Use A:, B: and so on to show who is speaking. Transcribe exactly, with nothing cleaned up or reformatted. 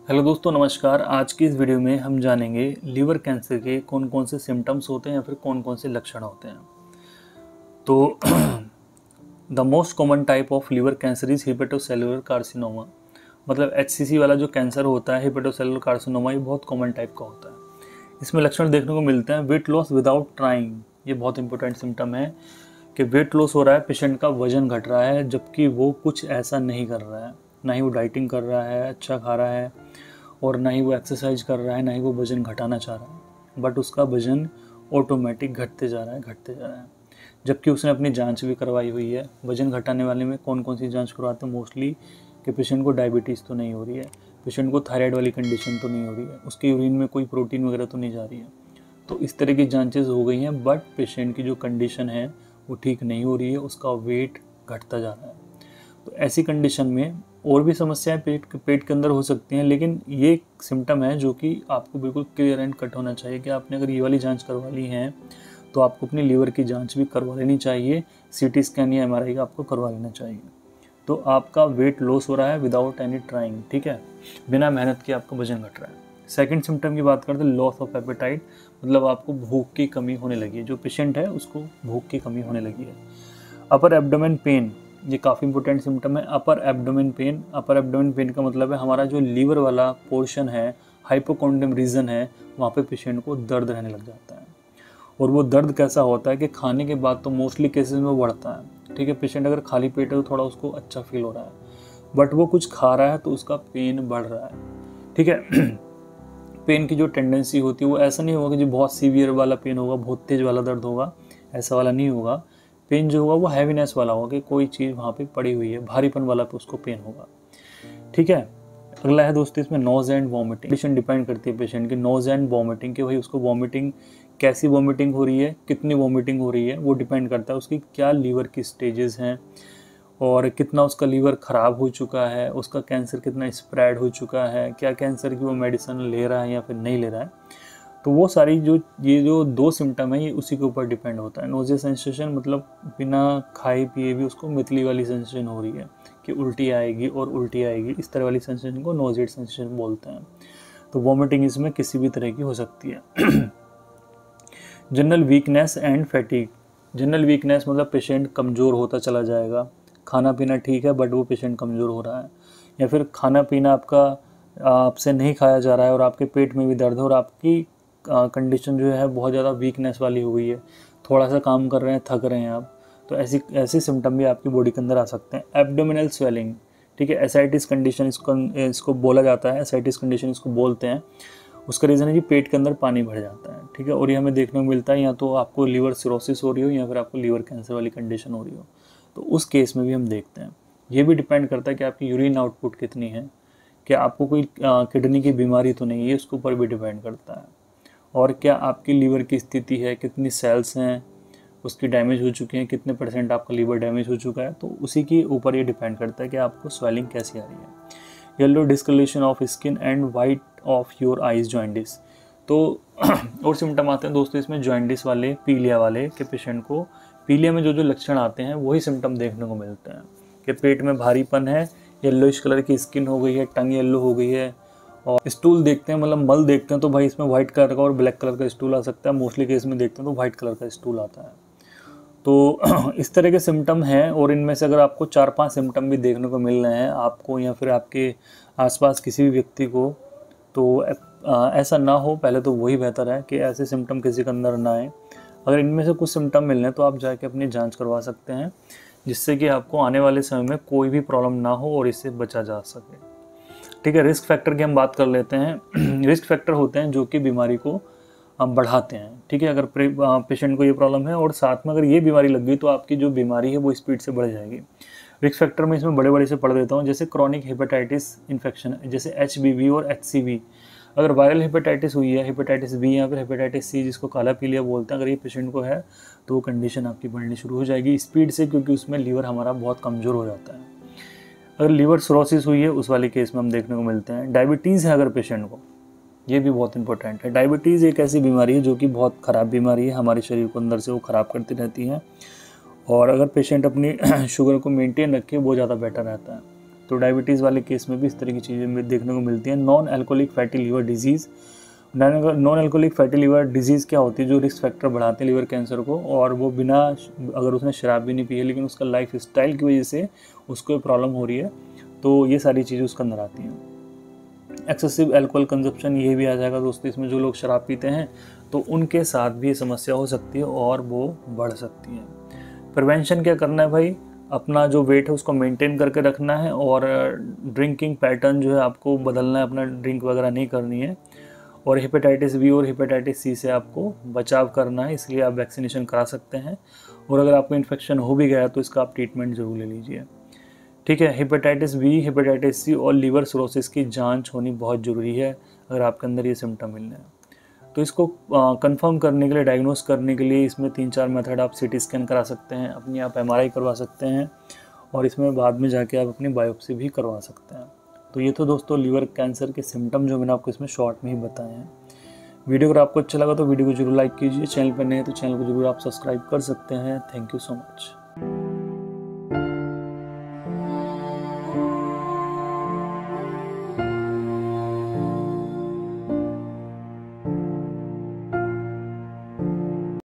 A: Hello दोस्तों, नमस्कार। आज की इस वीडियो में हम जानेंगे लीवर कैंसर के कौन कौन से सिम्टम्स होते हैं या फिर कौन कौन से लक्षण होते हैं। तो the most common type of liver cancer is hepatocellular carcinoma. मतलब एचसीसी वाला जो कैंसर होता है, हिपेटोसेलुलर कार्सिनोमा, ये बहुत कॉमन टाइप का होता है। इसमें लक्षण देखने को मिलते हैं वेट लॉस विदाउट ट्राइंग। ये बहुत इंपॉर्टेंट सिम्टम है कि वेट लॉस हो रहा है, पेशेंट का वजन घट रहा है जबकि वो कुछ ऐसा नहीं कर रहा है। ना ही वो डाइटिंग कर रहा है, अच्छा खा रहा है, और ना ही वो एक्सरसाइज कर रहा है, ना ही वो वज़न घटाना चाह रहा है, बट उसका वज़न ऑटोमेटिक घटते जा रहा है घटते जा रहा है जबकि उसने अपनी जांच भी करवाई हुई है। वज़न घटाने वाले में कौन कौन सी जांच करवाते हैं मोस्टली, कि पेशेंट को डायबिटीज़ तो नहीं हो रही है, पेशेंट को थायराइड वाली कंडीशन तो नहीं हो रही है, उसकी यूरिन में कोई प्रोटीन वगैरह तो नहीं जा रही है। तो इस तरह की जांचेस हो गई हैं, बट पेशेंट की जो कंडीशन है वो ठीक नहीं हो रही है, उसका वेट घटता जा रहा है। तो ऐसी कंडीशन में और भी समस्याएं पेट पेट के अंदर हो सकती हैं, लेकिन ये सिम्टम है जो कि आपको बिल्कुल क्लियर एंड कट होना चाहिए कि आपने अगर ये वाली जांच करवा ली है तो आपको अपनी लीवर की जांच भी करवा लेनी चाहिए। सीटी स्कैन या एमआरआई का आपको करवा लेना चाहिए। तो आपका वेट लॉस हो रहा है विदाउट एनी ट्राइंग, ठीक है, बिना मेहनत के आपका वजन घट रहा है। सेकंड सिम्टम की बात करते हैं लॉस ऑफ एपेटाइट। मतलब आपको भूख की कमी होने लगी है, जो पेशेंट है उसको भूख की कमी होने लगी है। अपर एब्डोमेन पेन, ये काफ़ी इंपॉर्टेंट सिम्टम है। Upper abdomen pain, upper abdomen pain का मतलब है हमारा जो लीवर वाला पोर्शन है, हाइपोकॉन्ड्रियम रीजन है, वहाँ पे पेशेंट को दर्द रहने लग जाता है। और वो दर्द कैसा होता है कि खाने के बाद तो मोस्टली केसेस में बढ़ता है, ठीक है। पेशेंट अगर खाली पेट है तो थोड़ा उसको अच्छा फील हो रहा है, बट वो कुछ खा रहा है तो उसका पेन बढ़ रहा है, ठीक है। पेन की जो टेंडेंसी होती है वो ऐसा नहीं होगा कि जो बहुत सीवियर वाला पेन होगा, बहुत तेज वाला दर्द होगा, ऐसा वाला नहीं होगा। पेन जो होगा वो हैवीनेस वाला होगा कि कोई चीज़ वहाँ पे पड़ी हुई है, भारीपन वाला पे उसको पेन होगा, ठीक है। अगला है दोस्तों इसमें nausea and vomiting. Condition depend करती है पेशेंट की नोज एंड वॉमिटिंग, कि भाई उसको वॉमिटिंग कैसी वॉमिटिंग हो रही है, कितनी वॉमिटिंग हो रही है, वो डिपेंड करता है उसकी क्या लीवर की स्टेजेस हैं और कितना उसका लीवर ख़राब हो चुका है, उसका कैंसर कितना स्प्रेड हो चुका है, क्या कैंसर की वो मेडिसिन ले रहा है या फिर नहीं ले रहा है। तो वो सारी जो ये जो दो सिम्टम है ये उसी के ऊपर डिपेंड होता है। नोजिया सेंसेशन मतलब बिना खाए पिए भी उसको मितली वाली सेंसेशन हो रही है कि उल्टी आएगी और उल्टी आएगी, इस तरह वाली सेंसेशन को नोजिएट सेंसेशन बोलते हैं। तो वॉमिटिंग इसमें किसी भी तरह की हो सकती है। General weakness and fatigue. General weakness मतलब पेशेंट कमज़ोर होता चला जाएगा, खाना पीना ठीक है बट वो पेशेंट कमज़ोर हो रहा है, या फिर खाना पीना आपका आपसे नहीं खाया जा रहा है और आपके पेट में भी दर्द है और आपकी कंडीशन जो है बहुत ज़्यादा वीकनेस वाली हो गई है, थोड़ा सा काम कर रहे हैं थक रहे हैं आप, तो ऐसी ऐसे सिम्टम भी आपकी बॉडी के अंदर आ सकते हैं। एब्डोमिनल स्वेलिंग, ठीक है, एसाइटिस कंडीशन इसको इसको बोला जाता है, एसाइटिस कंडीशन इसको बोलते हैं। उसका रीज़न है कि पेट के अंदर पानी भर जाता है, ठीक है। और ये हमें देखने को मिलता है या तो आपको लीवर सिरोसिस हो रही हो या फिर आपको लीवर कैंसर वाली कंडीशन हो रही हो, तो उस केस में भी हम देखते हैं। ये भी डिपेंड करता है कि आपकी यूरिन आउटपुट कितनी है, कि आपको कोई किडनी की बीमारी तो नहीं है, उसके ऊपर भी डिपेंड करता है। और क्या आपकी लीवर की स्थिति है, कितनी सेल्स हैं उसकी डैमेज हो चुकी हैं, कितने परसेंट आपका लीवर डैमेज हो चुका है, तो उसी के ऊपर ये डिपेंड करता है कि आपको स्वेलिंग कैसी आ रही है। Yellow discolouration of skin and white of your eyes jaundice. तो और सिम्टम आते हैं दोस्तों इसमें जॉइंटिस वाले, पीलिया वाले, के पेशेंट को पीलिया में जो जो लक्षण आते हैं वही सिम्टम देखने को मिलते हैं कि पेट में भारीपन है, येलोइश कलर की स्किन हो गई है, टंग येलो हो गई है, और स्टूल देखते हैं मतलब मल देखते हैं तो भाई इसमें वाइट कलर का और ब्लैक कलर का स्टूल आ सकता है। मोस्टली केस में देखते हैं तो वाइट कलर का स्टूल आता है। तो इस तरह के सिम्टम हैं, और इनमें से अगर आपको चार पांच सिम्टम भी देखने को मिल रहे हैं आपको या फिर आपके आसपास किसी भी व्यक्ति को, तो ऐसा ना हो, पहले तो वही बेहतर है कि ऐसे सिम्टम किसी के अंदर ना आए। अगर इनमें से कुछ सिम्टम मिल रहे हैं तो आप जाके अपनी जांच करवा सकते हैं, जिससे कि आपको आने वाले समय में कोई भी प्रॉब्लम ना हो और इससे बचा जा सके, ठीक है। रिस्क फैक्टर की हम बात कर लेते हैं। रिस्क फैक्टर होते हैं जो कि बीमारी को बढ़ाते हैं, ठीक है। अगर पेशेंट को ये प्रॉब्लम है और साथ में अगर ये बीमारी लग गई तो आपकी जो बीमारी है वो स्पीड से बढ़ जाएगी। रिस्क फैक्टर में इसमें बड़े बड़े से पढ़ देता हूँ, जैसे क्रॉनिक हेपेटाइटिस इन्फेक्शन, जैसे एच बी वी और एच सी वी। अगर वायरल हेपेटाइटिस हुई है, हेपेटाइटिस बी या फिर हेपेटाइटिस सी जिसको काला पीलिया बोलते हैं, अगर ये पेशेंट को है तो वो कंडीशन आपकी बढ़नी शुरू हो जाएगी स्पीड से, क्योंकि उसमें लीवर हमारा बहुत कमज़ोर हो जाता है। अगर लीवर सिरोसिस हुई है उस वाले केस में हम देखने को मिलते हैं। डायबिटीज़ है अगर पेशेंट को, ये भी बहुत इंपॉर्टेंट है। डायबिटीज़ एक ऐसी बीमारी है जो कि बहुत ख़राब बीमारी है, हमारे शरीर को अंदर से वो ख़राब करती रहती है, और अगर पेशेंट अपनी शुगर को मेंटेन रखे वो ज़्यादा बेटर रहता है। तो डायबिटीज़ वाले केस में भी इस तरह की चीज़ें देखने को मिलती हैं। Non alcoholic fatty liver disease, non alcoholic fatty liver disease क्या होती है, जो रिस्क फैक्टर बढ़ाते हैं लीवर कैंसर को, और वो बिना, अगर उसने शराब भी नहीं पी है लेकिन उसका लाइफ स्टाइल की वजह से उसको प्रॉब्लम हो रही है, तो ये सारी चीज़ें उसके अंदर आती हैं। एक्सेसिव अल्कोहल कंजप्शन, ये भी आ जाएगा दोस्तों इसमें। जो लोग शराब पीते हैं तो उनके साथ भी ये समस्या हो सकती है और वो बढ़ सकती है। प्रिवेंशन क्या करना है भाई, अपना जो वेट है उसको मेंटेन करके रखना है, और ड्रिंकिंग पैटर्न जो है आपको बदलना है, अपना ड्रिंक वगैरह नहीं करनी है, और हेपेटाइटिस बी और हेपेटाइटिस सी से आपको बचाव करना है, इसलिए आप वैक्सीनेशन करा सकते हैं। और अगर आपको इन्फेक्शन हो भी गया तो इसका आप ट्रीटमेंट ज़रूर ले लीजिए, ठीक है। हेपेटाइटिस बी, हेपेटाइटिस सी और लीवर सिरोसिस की जांच होनी बहुत ज़रूरी है अगर आपके अंदर ये सिम्टम मिलने हैं। तो इसको कंफर्म करने के लिए, डायग्नोस करने के लिए इसमें तीन चार मेथड, आप सीटी स्कैन करा सकते हैं, अपनी आप एमआरआई करवा सकते हैं, और इसमें बाद में जाके आप अपनी बायोप्सी भी करवा सकते हैं। तो ये तो दोस्तों लीवर कैंसर के सिम्टम जो मैंने आपको इसमें शॉर्ट में ही बताए हैं। वीडियो अगर आपको अच्छा लगा तो वीडियो को जरूर लाइक कीजिए, चैनल पर नए हैं तो चैनल को जरूर आप सब्सक्राइब कर सकते हैं। Thank you so much.